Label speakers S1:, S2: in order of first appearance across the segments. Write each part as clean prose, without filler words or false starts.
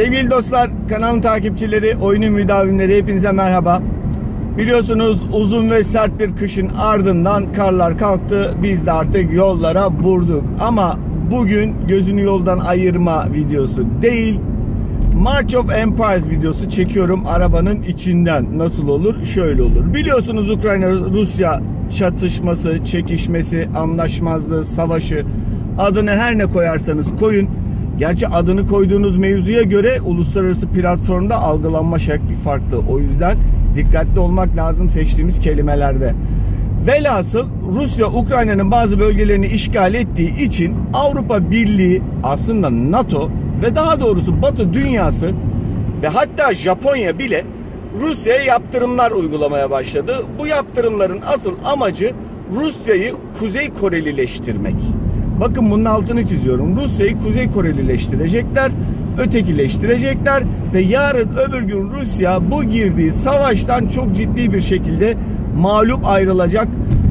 S1: Sevgili dostlar, kanalın takipçileri, oyunun müdavimleri hepinize merhaba. Biliyorsunuz uzun ve sert bir kışın ardından karlar kalktı. Biz de artık yollara vurduk. Ama bugün gözünü yoldan ayırma videosu değil, March of Empires videosu çekiyorum arabanın içinden. Nasıl olur? Şöyle olur. Biliyorsunuz Ukrayna-Rusya çatışması, çekişmesi, anlaşmazlığı, savaşı, adını her ne koyarsanız koyun. Gerçi adını koyduğunuz mevzuya göre uluslararası platformda algılanma şekli farklı. O yüzden dikkatli olmak lazım seçtiğimiz kelimelerde. Velhasıl Rusya Ukrayna'nın bazı bölgelerini işgal ettiği için Avrupa Birliği, aslında NATO ve daha doğrusu Batı dünyası ve hatta Japonya bile Rusya'ya yaptırımlar uygulamaya başladı. Bu yaptırımların asıl amacı Rusya'yı Kuzey Korelileştirmek. Bakın bunun altını çiziyorum. Rusya'yı Kuzey Korelileştirecekler, ötekileştirecekler ve yarın öbür gün Rusya bu girdiği savaştan çok ciddi bir şekilde mağlup ayrılacak.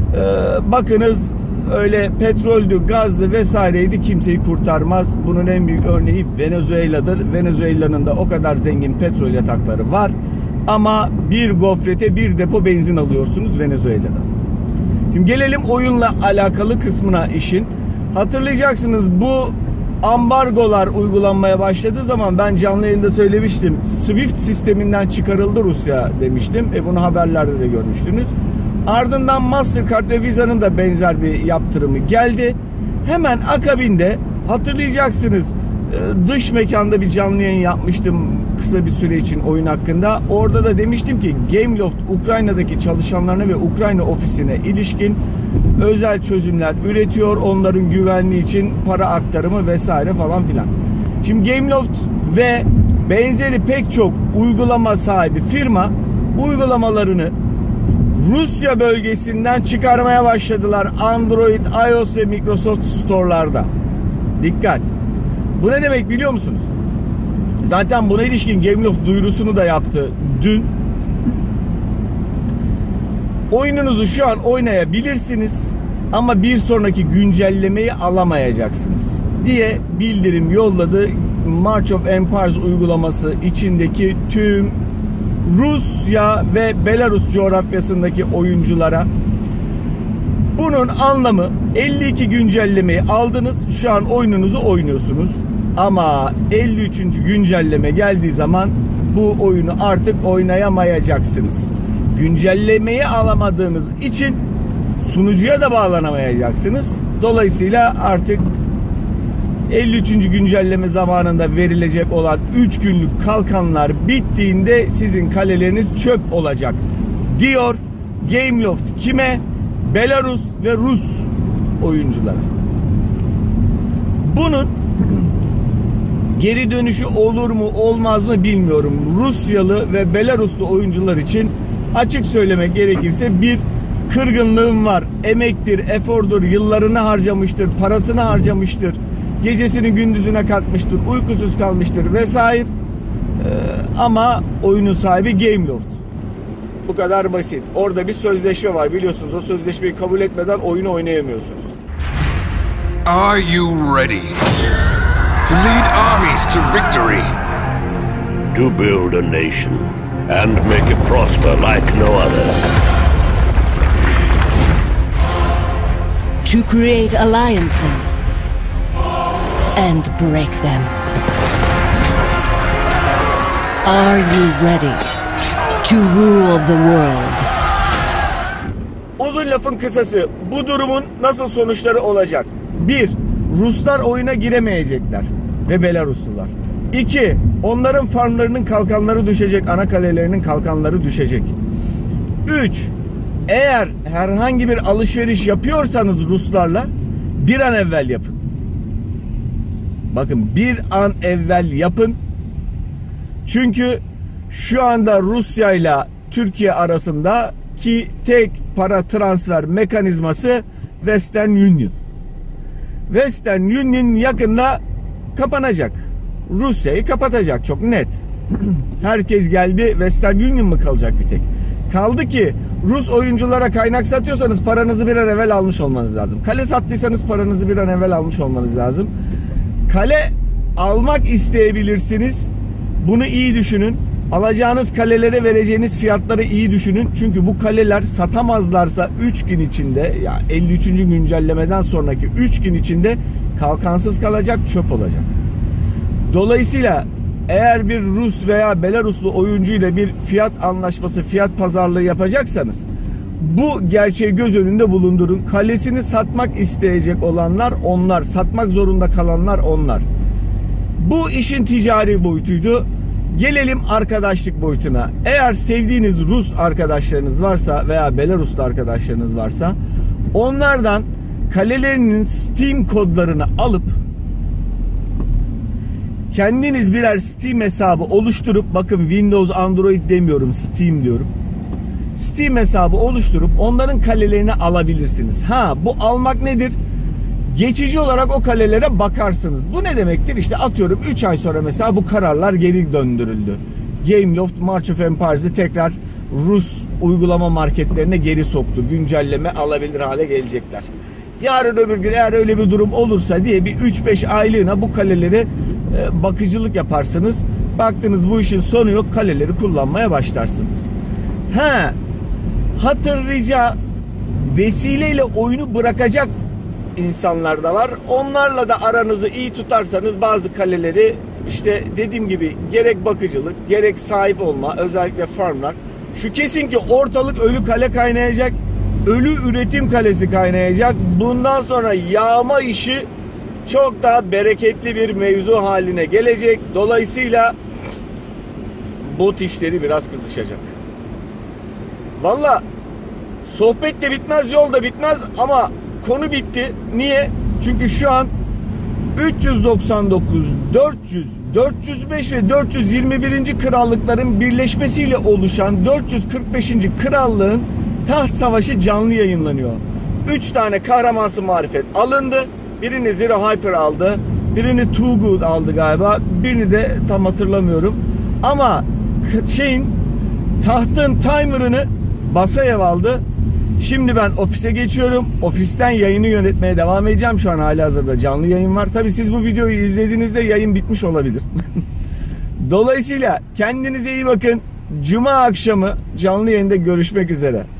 S1: Bakınız öyle petroldü, gazdı vesaireydi, kimseyi kurtarmaz. Bunun en büyük örneği Venezuela'dır. Venezuela'nın da o kadar zengin petrol yatakları var. Ama bir gofrete bir depo benzin alıyorsunuz Venezuela'da. Şimdi gelelim oyunla alakalı kısmına işin. Hatırlayacaksınız, bu ambargolar uygulanmaya başladığı zaman ben canlı yayında söylemiştim. Swift sisteminden çıkarıldı Rusya demiştim. Bunu haberlerde de görmüştünüz. Ardından Mastercard ve Visa'nın da benzer bir yaptırımı geldi. Hemen akabinde hatırlayacaksınız, dış mekanda bir canlı yayın yapmıştım kısa bir süre için oyun hakkında. Orada da demiştim ki Gameloft Ukrayna'daki çalışanlarına ve Ukrayna ofisine ilişkin özel çözümler üretiyor. Onların güvenliği için para aktarımı vesaire falan filan. Şimdi Gameloft ve benzeri pek çok uygulama sahibi firma uygulamalarını Rusya bölgesinden çıkarmaya başladılar. Android, iOS ve Microsoft Store'larda. Dikkat! Bu ne demek biliyor musunuz? Zaten buna ilişkin Gameloft duyurusunu da yaptı dün. Oyununuzu şu an oynayabilirsiniz ama bir sonraki güncellemeyi alamayacaksınız diye bildirim yolladı. March of Empires uygulaması içindeki tüm Rusya ve Belarus coğrafyasındaki oyunculara. Bunun anlamı 52 güncellemeyi aldınız, şu an oyununuzu oynuyorsunuz. Ama 53. güncelleme geldiği zaman bu oyunu artık oynayamayacaksınız. Güncellemeyi alamadığınız için sunucuya da bağlanamayacaksınız. Dolayısıyla artık 53. güncelleme zamanında verilecek olan 3 günlük kalkanlar bittiğinde sizin kaleleriniz çöp olacak diyor Gameloft. Kime? Belarus ve Rus oyunculara. Bunun geri dönüşü olur mu olmaz mı bilmiyorum. Rusyalı ve Belaruslu oyuncular için açık söylemek gerekirse bir kırgınlığım var. Emektir, efordur, yıllarını harcamıştır, parasını harcamıştır, gecesini gündüzüne katmıştır, uykusuz kalmıştır vesaire. Ama oyunun sahibi Gameloft. Bu kadar basit. Orada bir sözleşme var, biliyorsunuz. O sözleşmeyi kabul etmeden oyunu oynayamıyorsunuz.
S2: Are you ready to lead armies to victory?
S3: To build a nation and make it prosper like no other.
S4: To create alliances and break them. Are you ready to rule the world?
S1: Uzun lafın kısası, bu durumun nasıl sonuçları olacak? 1. Ruslar oyuna giremeyecekler ve Belaruslular. 2. Onların farmlarının kalkanları düşecek, ana kalelerinin kalkanları düşecek. 3. Eğer herhangi bir alışveriş yapıyorsanız Ruslarla bir an evvel yapın. Bakın, bir an evvel yapın. Çünkü şu anda Rusya ile Türkiye arasındaki tek para transfer mekanizması Western Union. Western Union yakında kapanacak. Rusya'yı kapatacak, çok net. Herkes geldi, Western Union mu kalacak bir tek? Kaldı ki Rus oyunculara kaynak satıyorsanız paranızı bir an evvel almış olmanız lazım. Kale sattıysanız paranızı bir an evvel almış olmanız lazım. Kale almak isteyebilirsiniz. Bunu iyi düşünün. Alacağınız kalelere vereceğiniz fiyatları iyi düşünün. Çünkü bu kaleler satamazlarsa 3 gün içinde, ya 53. güncellemeden sonraki 3 gün içinde kalkansız kalacak, çöp olacak. Dolayısıyla eğer bir Rus veya Belaruslu oyuncu ile bir fiyat anlaşması, fiyat pazarlığı yapacaksanız bu gerçeği göz önünde bulundurun. Kalesini satmak isteyecek olanlar onlar, satmak zorunda kalanlar onlar. Bu işin ticari boyutuydu. Gelelim arkadaşlık boyutuna. Eğer sevdiğiniz Rus arkadaşlarınız varsa veya Belaruslu arkadaşlarınız varsa onlardan kalelerinin Steam kodlarını alıp kendiniz birer Steam hesabı oluşturup, bakın Windows, Android demiyorum, Steam diyorum. Steam hesabı oluşturup onların kalelerini alabilirsiniz. Ha, bu almak nedir? Geçici olarak o kalelere bakarsınız. Bu ne demektir? İşte atıyorum 3 ay sonra mesela bu kararlar geri döndürüldü. Gameloft March of Empires'ı tekrar Rus uygulama marketlerine geri soktu. Güncelleme alabilir hale gelecekler. Yarın öbür gün eğer öyle bir durum olursa diye bir 3-5 aylığına bu kaleleri bakıcılık yaparsınız. Baktınız bu işin sonu yok, kaleleri kullanmaya başlarsınız. Hatır rica vesileyle oyunu bırakacak insanlar da var. Onlarla da aranızı iyi tutarsanız bazı kaleleri, işte dediğim gibi, gerek bakıcılık gerek sahip olma, özellikle farmlar. Şu kesin ki ortalık ölü kale kaynayacak. Ölü üretim kalesi kaynayacak. Bundan sonra yağma işi çok daha bereketli bir mevzu haline gelecek. Dolayısıyla bot işleri biraz kızışacak. Valla sohbet de bitmez, yol da bitmez ama konu bitti. Niye? Çünkü şu an 399, 400, 405 ve 421. krallıkların birleşmesiyle oluşan 445. krallığın taht savaşı canlı yayınlanıyor. 3 tane kahramansı marifet alındı. Birini Zero Hyper aldı. Birini Too Good aldı galiba. Birini de tam hatırlamıyorum. Ama tahtın timer'ını Basayev aldı. Şimdi ben ofise geçiyorum. Ofisten yayını yönetmeye devam edeceğim. Şu an halihazırda canlı yayın var. Tabii siz bu videoyu izlediğinizde yayın bitmiş olabilir. Dolayısıyla kendinize iyi bakın. Cuma akşamı canlı yayında görüşmek üzere.